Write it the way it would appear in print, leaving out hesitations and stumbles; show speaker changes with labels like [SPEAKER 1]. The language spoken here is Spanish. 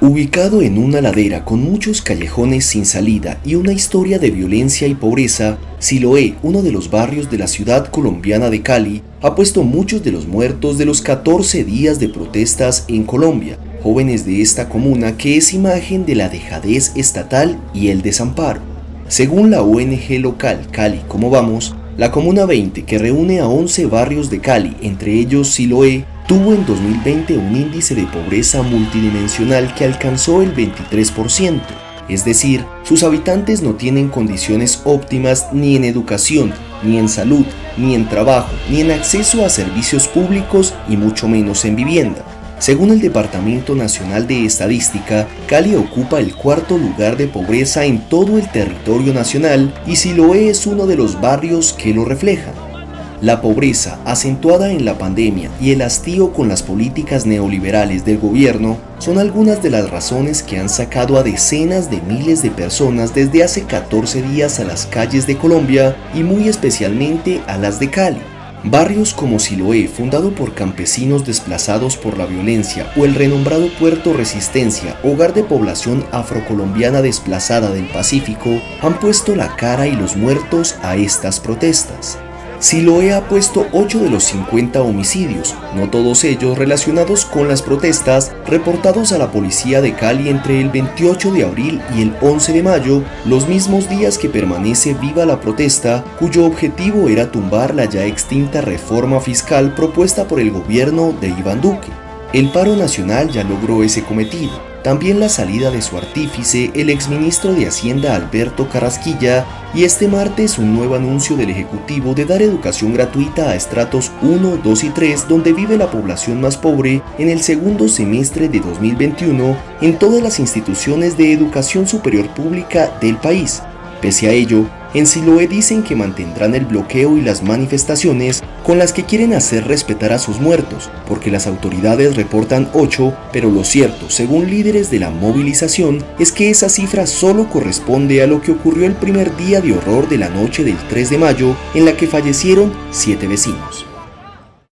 [SPEAKER 1] Ubicado en una ladera con muchos callejones sin salida y una historia de violencia y pobreza, Siloé, uno de los barrios de la ciudad colombiana de Cali, ha puesto muchos de los muertos de los 14 días de protestas en Colombia, jóvenes de esta comuna que es imagen de la dejadez estatal y el desamparo. Según la ONG local Cali Como Vamos, la Comuna 20, que reúne a 11 barrios de Cali, entre ellos Siloé, tuvo en 2020 un índice de pobreza multidimensional que alcanzó el 23%, es decir, sus habitantes no tienen condiciones óptimas ni en educación, ni en salud, ni en trabajo, ni en acceso a servicios públicos y mucho menos en vivienda. Según el Departamento Nacional de Estadística, Cali ocupa el cuarto lugar de pobreza en todo el territorio nacional y Siloé es uno de los barrios que lo reflejan. La pobreza, acentuada en la pandemia, y el hastío con las políticas neoliberales del gobierno son algunas de las razones que han sacado a decenas de miles de personas desde hace 14 días a las calles de Colombia y muy especialmente a las de Cali. Barrios como Siloé, fundado por campesinos desplazados por la violencia, o el renombrado Puerto Resistencia, hogar de población afrocolombiana desplazada del Pacífico, han puesto la cara y los muertos a estas protestas. Siloé ha puesto 8 de los 50 homicidios, no todos ellos relacionados con las protestas, reportados a la policía de Cali entre el 28 de abril y el 11 de mayo, los mismos días que permanece viva la protesta, cuyo objetivo era tumbar la ya extinta reforma fiscal propuesta por el gobierno de Iván Duque. El paro nacional ya logró ese cometido. También la salida de su artífice, el exministro de Hacienda Alberto Carrasquilla, y este martes un nuevo anuncio del Ejecutivo de dar educación gratuita a estratos 1, 2 y 3, donde vive la población más pobre, en el segundo semestre de 2021 en todas las instituciones de educación superior pública del país. Pese a ello, en Siloé dicen que mantendrán el bloqueo y las manifestaciones con las que quieren hacer respetar a sus muertos, porque las autoridades reportan 8, pero lo cierto, según líderes de la movilización, es que esa cifra solo corresponde a lo que ocurrió el primer día de horror de la noche del 3 de mayo, en la que fallecieron 7 vecinos.